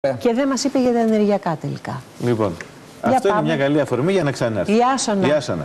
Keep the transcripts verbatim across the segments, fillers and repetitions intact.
Και δεν μας είπε για τα ενεργειακά τελικά. Λοιπόν, για αυτό πάμε. Είναι μια καλή αφορμή για να ξανάρθει. Γεια Άσονα. Γεια Άσονα.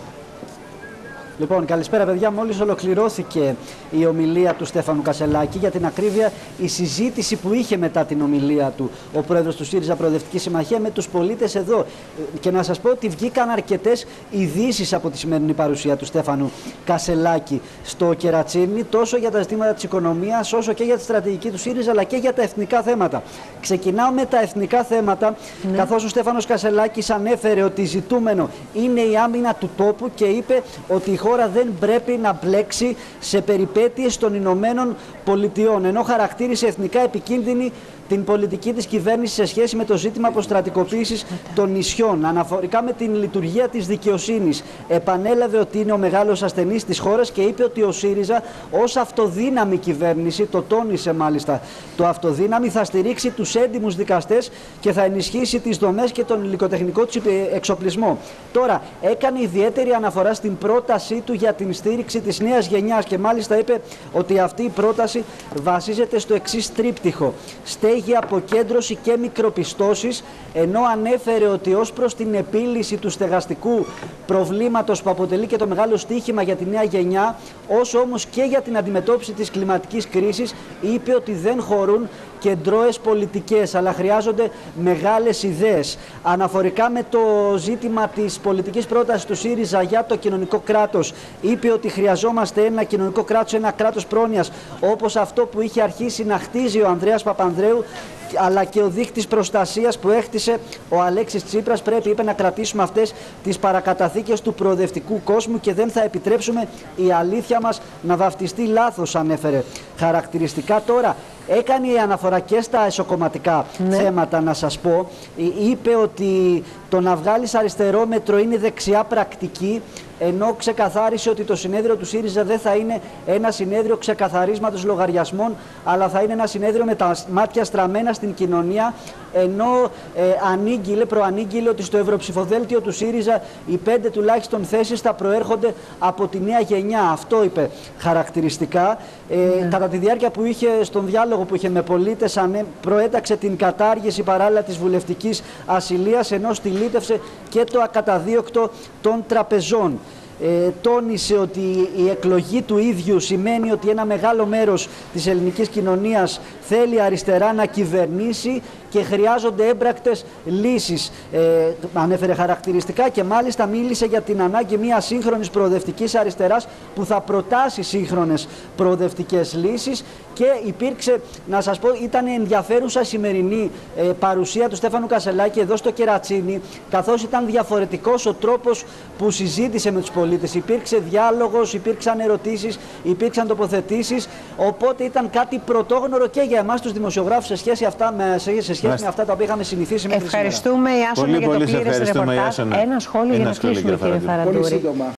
Λοιπόν, καλησπέρα παιδιά. Μόλις ολοκληρώθηκε η ομιλία του Στέφανου Κασελάκη. Για την ακρίβεια, η συζήτηση που είχε μετά την ομιλία του ο πρόεδρος του ΣΥΡΙΖΑ Προοδευτική Συμμαχία με τους πολίτες εδώ. Και να σας πω ότι βγήκαν αρκετές ειδήσεις από τη σημερινή παρουσία του Στέφανου Κασελάκη στο Κερατσίνι, τόσο για τα ζητήματα της οικονομίας, όσο και για τη στρατηγική του ΣΥΡΙΖΑ, αλλά και για τα εθνικά θέματα. Ξεκινάω με τα εθνικά θέματα, ναι. καθώς ο Στέφανος Κασελάκης ανέφερε ότι ζητούμενο είναι η άμυνα του τόπου και είπε ότι η χώρα δεν πρέπει να μπλέξει σε περιπέτειες των Ηνωμένων Πολιτειών, ενώ χαρακτήρισε εθνικά επικίνδυνη την πολιτική της κυβέρνησης σε σχέση με το ζήτημα αποστρατικοποίησης των νησιών. Αναφορικά με την λειτουργία της δικαιοσύνης, επανέλαβε ότι είναι ο μεγάλος ασθενής της χώρας και είπε ότι ο ΣΥΡΙΖΑ ως αυτοδύναμη κυβέρνηση, το τόνισε μάλιστα το αυτοδύναμη, θα στηρίξει τους έντιμους δικαστές και θα ενισχύσει τις δομές και τον υλικοτεχνικό του εξοπλισμό. Τώρα, έκανε ιδιαίτερη αναφορά στην πρότασή του για την στήριξη της νέας γενιάς και μάλιστα είπε ότι αυτή η πρόταση βασίζεται στο εξής τρίπτυχο: στέγη, αποκέντρωση και μικροπιστώσεις, ενώ ανέφερε ότι ως προς την επίλυση του στεγαστικού προβλήματος που αποτελεί και το μεγάλο στίχημα για τη νέα γενιά, όσο όμως και για την αντιμετώπιση της κλιματικής κρίσης, είπε ότι δεν χωρούν κεντρώες πολιτικές, αλλά χρειάζονται μεγάλες ιδέες. Αναφορικά με το ζήτημα της πολιτικής πρότασης του ΣΥΡΙΖΑ για το κοινωνικό κράτος, είπε ότι χρειαζόμαστε ένα κοινωνικό κράτος, ένα κράτος πρόνοιας, όπως αυτό που είχε αρχίσει να χτίζει ο Ανδρέας Παπανδρέου, αλλά και ο δείκτης προστασίας που έχτισε ο Αλέξης Τσίπρας. Πρέπει, είπε, να κρατήσουμε αυτές τις παρακαταθήκες του προοδευτικού κόσμου και δεν θα επιτρέψουμε η αλήθεια μας να βαφτιστεί λάθος, ανέφερε. Χαρακτηριστικά τώρα έκανε η αναφορά και στα εσωκομματικά ναι. θέματα, να σας πω. Είπε ότι το να βγάλεις αριστερό μέτρο είναι δεξιά πρακτική, ενώ ξεκαθάρισε ότι το συνέδριο του ΣΥΡΙΖΑ δεν θα είναι ένα συνέδριο ξεκαθαρίσματος λογαριασμών, αλλά θα είναι ένα συνέδριο με τα μάτια στραμμένα στην κοινωνία, ενώ ε, ανήγγειλε, προανήγγειλε ότι στο ευρωψηφοδέλτιο του ΣΥΡΙΖΑ οι πέντε τουλάχιστον θέσεις θα προέρχονται από τη νέα γενιά. Αυτό είπε χαρακτηριστικά. Ε, ναι. Κατά τη διάρκεια που είχε, στον διάλογο που είχε με πολίτες, ανέ, προέταξε την κατάργηση παράλληλα της βουλευτικής ασυλίας, ενώ στυλίτευσε και το ακαταδίωκτο των τραπεζών. Ε, τόνισε ότι η εκλογή του ίδιου σημαίνει ότι ένα μεγάλο μέρος της ελληνικής κοινωνίας θέλει αριστερά να κυβερνήσει και χρειάζονται έμπρακτες λύσεις. Ε, ανέφερε χαρακτηριστικά και μάλιστα μίλησε για την ανάγκη μιας σύγχρονης προοδευτικής αριστεράς που θα προτάσει σύγχρονες προοδευτικές λύσεις. Και υπήρξε, να σας πω, ήταν ενδιαφέρουσα σημερινή ε, παρουσία του Στέφανου Κασελάκη εδώ στο Κερατσίνι, καθώς ήταν διαφορετικός ο τρόπος που συζήτησε με τους πολίτες. Υπήρξε διάλογος, υπήρξαν ερωτήσεις, υπήρξαν τοποθετήσεις, οπότε ήταν κάτι πρωτόγνωρο και για εμάς τους δημοσιογράφους σε σχέση, αυτά, με, σε, σε σχέση με αυτά τα οποία είχαμε συνηθίσει μέχρι σήμερα. Ευχαριστούμε, Ιάσονα, για το πλήρες ρεπορτάζ. Ένα σχόλιο για να κλείσουμε, κύριε Φαραντούρη.